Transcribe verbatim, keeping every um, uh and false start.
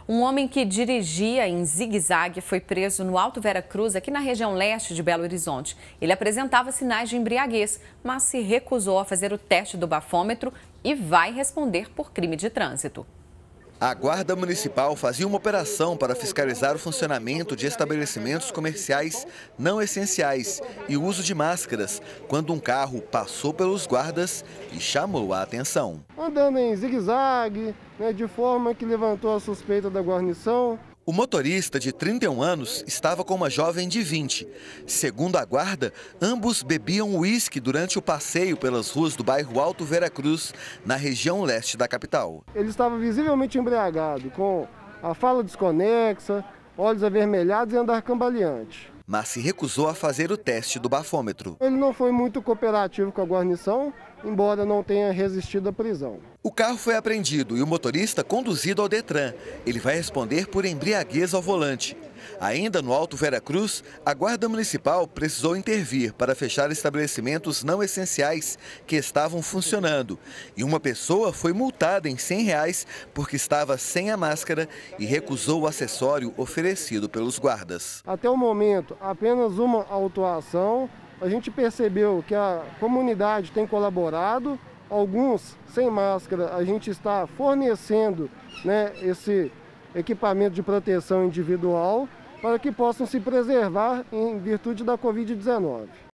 Um homem que dirigia em zigue-zague foi preso no Alto Vera Cruz, aqui na região leste de Belo Horizonte. Ele apresentava sinais de embriaguez, mas se recusou a fazer o teste do bafômetro e vai responder por crime de trânsito. A Guarda Municipal fazia uma operação para fiscalizar o funcionamento de estabelecimentos comerciais não essenciais e o uso de máscaras, quando um carro passou pelos guardas e chamou a atenção. Andando em zigue-zague, né, de forma que levantou a suspeita da guarnição. O motorista, de trinta e um anos, estava com uma jovem de vinte. Segundo a guarda, ambos bebiam uísque durante o passeio pelas ruas do bairro Alto Vera Cruz, na região leste da capital. Ele estava visivelmente embriagado, com a fala desconexa, olhos avermelhados e andar cambaleante. Mas se recusou a fazer o teste do bafômetro. Ele não foi muito cooperativo com a guarnição, embora não tenha resistido à prisão. O carro foi apreendido e o motorista conduzido ao Detran. Ele vai responder por embriaguez ao volante. Ainda no Alto Vera Cruz, a Guarda Municipal precisou intervir para fechar estabelecimentos não essenciais que estavam funcionando. E uma pessoa foi multada em cem reais porque estava sem a máscara e recusou o acessório oferecido pelos guardas. Até o momento, apenas uma autuação. A gente percebeu que a comunidade tem colaborado. Alguns sem máscara, a gente está fornecendo, né, esse equipamento de proteção individual para que possam se preservar em virtude da Covid dezenove.